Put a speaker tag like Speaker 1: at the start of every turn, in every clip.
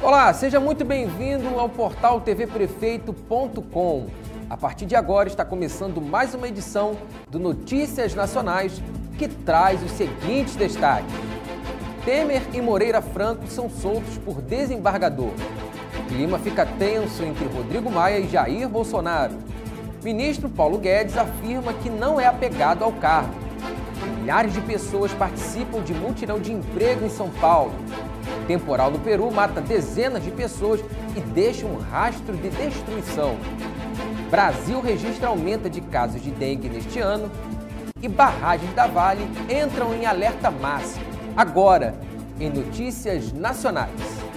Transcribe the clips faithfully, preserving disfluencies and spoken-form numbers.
Speaker 1: Olá, seja muito bem-vindo ao portal T V Prefeito ponto com. A partir de agora está começando mais uma edição do Notícias Nacionais, que traz os seguintes destaques. Temer e Moreira Franco são soltos por desembargador. O clima fica tenso entre Rodrigo Maia e Jair Bolsonaro. Ministro Paulo Guedes afirma que não é apegado ao cargo. Milhares de pessoas participam de mutirão de emprego em São Paulo. Temporal no Peru mata dezenas de pessoas e deixa um rastro de destruição. Brasil registra aumento de casos de dengue neste ano e barragens da Vale entram em alerta máximo. Agora, em Notícias Nacionais.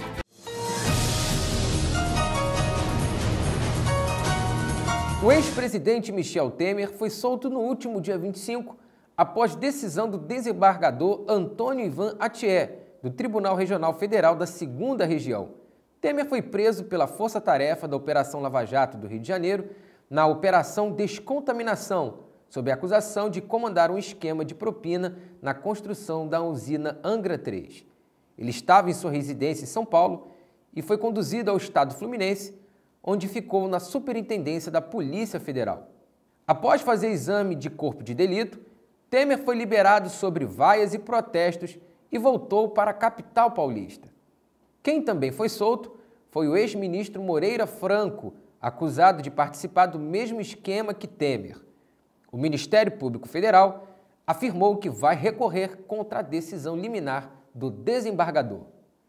Speaker 1: O ex-presidente Michel Temer foi solto no último dia vinte e cinco após decisão do desembargador Antônio Ivan Atié, do Tribunal Regional Federal da segunda Região. Temer foi preso pela Força-Tarefa da Operação Lava Jato do Rio de Janeiro na Operação Descontaminação, sob a acusação de comandar um esquema de propina na construção da usina Angra três. Ele estava em sua residência em São Paulo e foi conduzido ao estado fluminense, onde ficou na Superintendência da Polícia Federal. Após fazer exame de corpo de delito, Temer foi liberado sobre vaias e protestos e voltou para a capital paulista. Quem também foi solto foi o ex-ministro Moreira Franco, acusado de participar do mesmo esquema que Temer. O Ministério Público Federal afirmou que vai recorrer contra a decisão liminar do desembargador.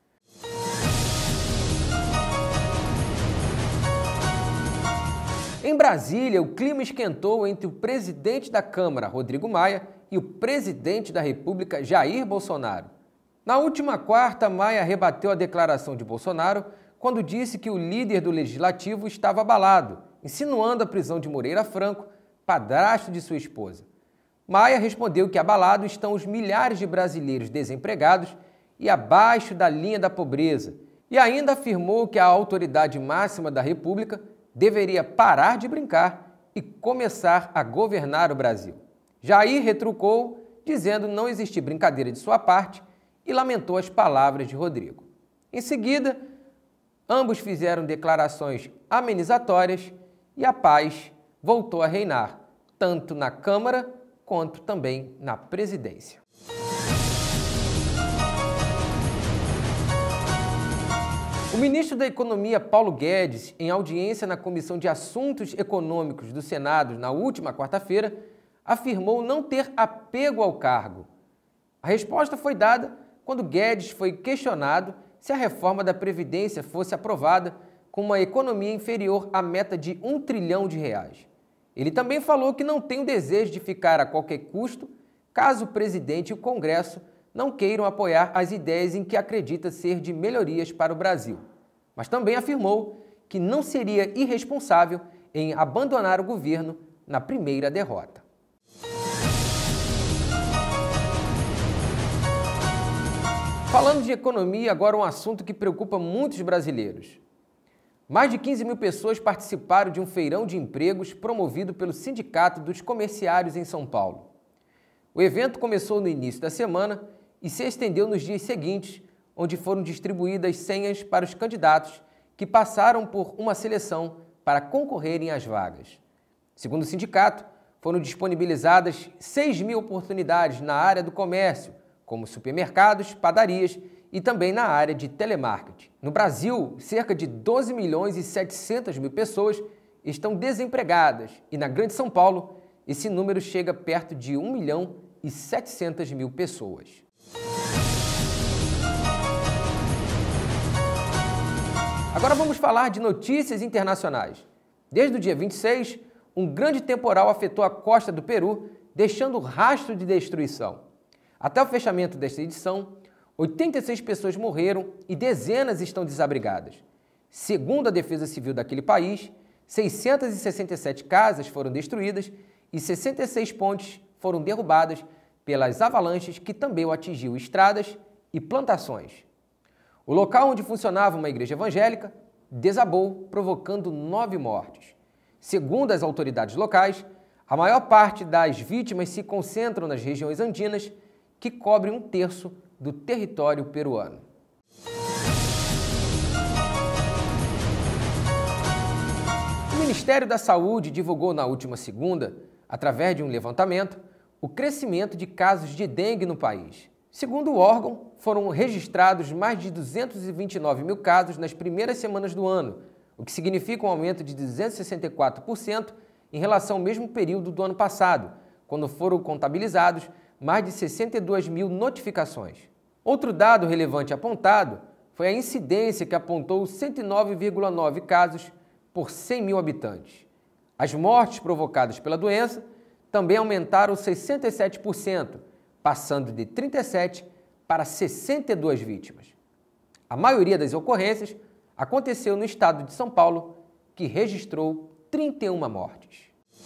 Speaker 1: Em Brasília, o clima esquentou entre o presidente da Câmara, Rodrigo Maia, e o presidente da República, Jair Bolsonaro. Na última quarta, Maia rebateu a declaração de Bolsonaro quando disse que o líder do Legislativo estava abalado, insinuando a prisão de Moreira Franco, padrasto de sua esposa. Maia respondeu que abalado estão os milhares de brasileiros desempregados e abaixo da linha da pobreza, e ainda afirmou que a autoridade máxima da República deveria parar de brincar e começar a governar o Brasil. Jair retrucou, dizendo não existir brincadeira de sua parte e lamentou as palavras de Rodrigo. Em seguida, ambos fizeram declarações amenizatórias e a paz voltou a reinar, tanto na Câmara quanto também na presidência. O ministro da Economia, Paulo Guedes, em audiência na Comissão de Assuntos Econômicos do Senado na última quarta-feira, afirmou não ter apego ao cargo. A resposta foi dada quando Guedes foi questionado se a reforma da Previdência fosse aprovada com uma economia inferior à meta de um trilhão de reais. Ele também falou que não tem o desejo de ficar a qualquer custo caso o presidente e o Congresso não queiram apoiar as ideias em que acredita ser de melhorias para o Brasil. Mas também afirmou que não seria irresponsável em abandonar o governo na primeira derrota. Falando de economia, agora um assunto que preocupa muitos brasileiros. Mais de quinze mil pessoas participaram de um feirão de empregos promovido pelo Sindicato dos Comerciários em São Paulo. O evento começou no início da semana e se estendeu nos dias seguintes, onde foram distribuídas senhas para os candidatos que passaram por uma seleção para concorrerem às vagas. Segundo o sindicato, foram disponibilizadas seis mil oportunidades na área do comércio, como supermercados, padarias e também na área de telemarketing. No Brasil, cerca de doze milhões e setecentas mil pessoas estão desempregadas e na Grande São Paulo, esse número chega perto de um milhão e setecentas mil pessoas. Agora vamos falar de notícias internacionais. Desde o dia vinte e seis, um grande temporal afetou a costa do Peru, deixando rastro de destruição. Até o fechamento desta edição, oitenta e seis pessoas morreram e dezenas estão desabrigadas. Segundo a Defesa Civil daquele país, seiscentas e sessenta e sete casas foram destruídas e sessenta e seis pontes foram derrubadas pelas avalanches que também atingiu estradas e plantações. O local onde funcionava uma igreja evangélica desabou, provocando nove mortes. Segundo as autoridades locais, a maior parte das vítimas se concentram nas regiões andinas, que cobrem um terço do território peruano. Ministério da Saúde divulgou na última segunda, através de um levantamento, o crescimento de casos de dengue no país. Segundo o órgão, foram registrados mais de duzentos e vinte e nove mil casos nas primeiras semanas do ano, o que significa um aumento de duzentos e sessenta e quatro por cento em relação ao mesmo período do ano passado, quando foram contabilizados mais de sessenta e duas mil notificações. Outro dado relevante apontado foi a incidência, que apontou cento e nove vírgula nove casos por cem mil habitantes. As mortes provocadas pela doença também aumentaram sessenta e sete por cento, passando de trinta e sete para sessenta e duas vítimas. A maioria das ocorrências aconteceu no estado de São Paulo, que registrou trinta e uma mortes.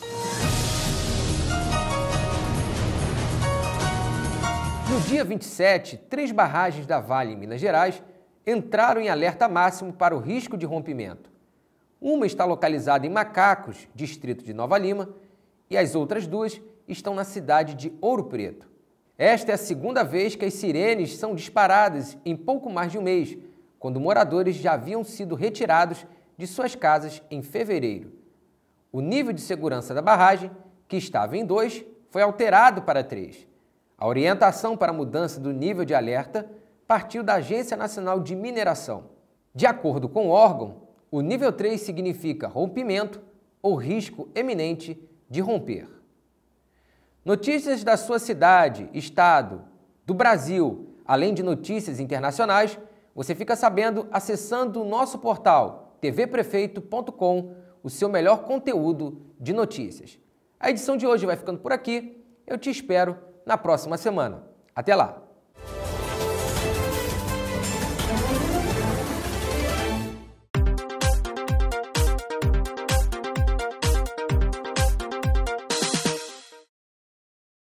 Speaker 1: No dia vinte e sete, três barragens da Vale, em Minas Gerais, entraram em alerta máximo para o risco de rompimento. Uma está localizada em Macacos, distrito de Nova Lima, e as outras duas estão na cidade de Ouro Preto. Esta é a segunda vez que as sirenes são disparadas em pouco mais de um mês, quando moradores já haviam sido retirados de suas casas em fevereiro. O nível de segurança da barragem, que estava em dois, foi alterado para três. A orientação para a mudança do nível de alerta partiu da Agência Nacional de Mineração. De acordo com o órgão, o nível três significa rompimento ou risco eminente de romper. Notícias da sua cidade, estado, do Brasil, além de notícias internacionais, você fica sabendo acessando o nosso portal t v prefeito ponto com, o seu melhor conteúdo de notícias. A edição de hoje vai ficando por aqui. Eu te espero na próxima semana. Até lá!